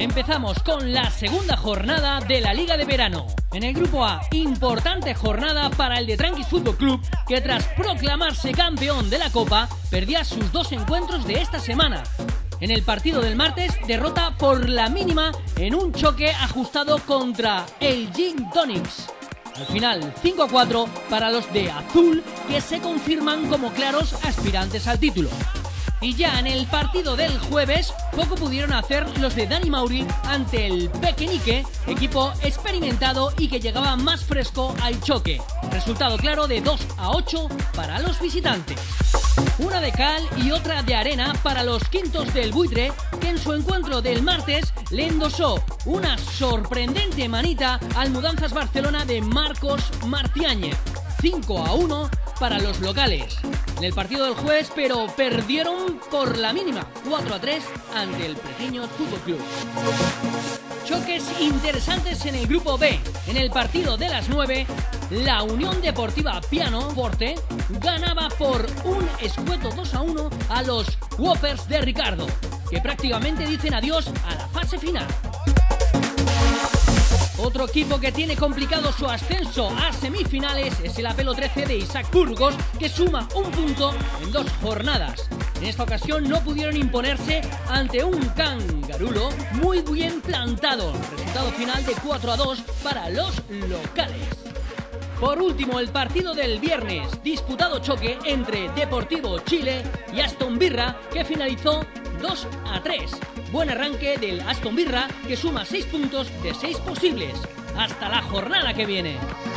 Empezamos con la segunda jornada de la Liga de Verano. En el grupo A, importante jornada para el de Tranquis Fútbol Club, que tras proclamarse campeón de la Copa, perdía sus dos encuentros de esta semana. En el partido del martes, derrota por la mínima en un choque ajustado contra el Gin Tonics. Al final, 5-4 para los de Azul, que se confirman como claros aspirantes al título. Y ya en el partido del jueves, poco pudieron hacer los de Dani Mauri ante el Pequeñique, equipo experimentado y que llegaba más fresco al choque. Resultado claro de 2-8 para los visitantes. Una de cal y otra de arena para los quintos del Buitre, que en su encuentro del martes le endosó una sorprendente manita al Mudanzas Barcelona de Marcos Martiáñez. 5-1 para los locales. En el partido del jueves, pero perdieron por la mínima, 4-3 ante el Pequeño Fútbol Club. Choques interesantes en el grupo B. En el partido de las 9, la Unión Deportiva Piano Forte ganaba por un escueto 2-1 a los Whoppers de Ricardo, que prácticamente dicen adiós a la fase final. Otro equipo que tiene complicado su ascenso a semifinales es el Apelo 13 de Isaac Burgos, que suma un punto en 2 jornadas. En esta ocasión no pudieron imponerse ante un Cangarulo muy bien plantado. Resultado final de 4-2 para los locales. Por último, el partido del viernes, disputado choque entre Deportivo Chile y Aston Villa, que finalizó 2-3. Buen arranque del Aston Villa, que suma 6 puntos de 6 posibles. Hasta la jornada que viene.